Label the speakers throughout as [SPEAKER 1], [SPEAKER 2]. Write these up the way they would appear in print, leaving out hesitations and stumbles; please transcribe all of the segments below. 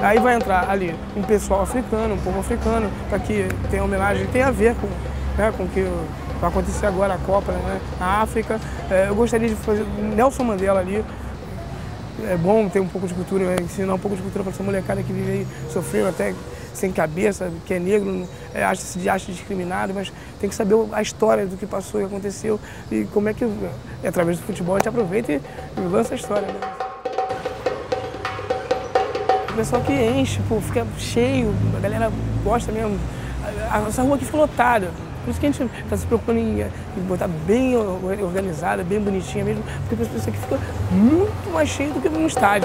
[SPEAKER 1] Aí vai entrar ali um pessoal africano, um povo africano, para que tenha homenagem, tem a ver com, né, com o que vai acontecer agora, a Copa, né, na África. Eu gostaria de fazer Nelson Mandela ali. É bom ter um pouco de cultura, ensinar um pouco de cultura para essa molecada que vive aí, sofreu até sem cabeça, que é negro, se acha discriminado, mas tem que saber a história do que passou e aconteceu e como é que, através do futebol, a gente aproveita e lança a história. Né? O pessoal que enche, pô, fica cheio, a galera gosta mesmo. Essa rua aqui fica lotada. Por isso que a gente está se preocupando em botar bem organizada, bem bonitinha mesmo, porque isso aqui fica muito mais cheio do que num estádio.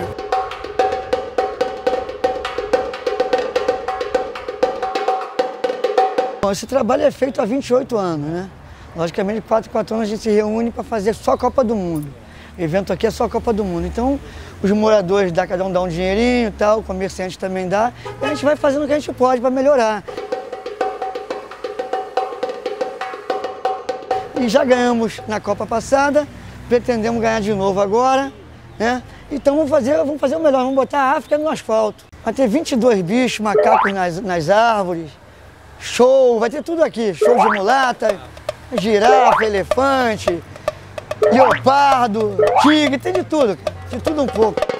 [SPEAKER 2] Bom, esse trabalho é feito há 28 anos, né? Logicamente, 4 anos a gente se reúne para fazer só a Copa do Mundo. O evento aqui é só a Copa do Mundo. Então, os moradores, cada um dá um dinheirinho e tal, o comerciante também dá, e a gente vai fazendo o que a gente pode para melhorar. E já ganhamos na Copa passada, pretendemos ganhar de novo agora, né? Então vamos fazer o melhor, vamos botar a África no asfalto. Vai ter 22 bichos, macacos nas árvores, show, vai ter tudo aqui, show de mulata, girafa, elefante, leopardo, tigre, tem de tudo um pouco.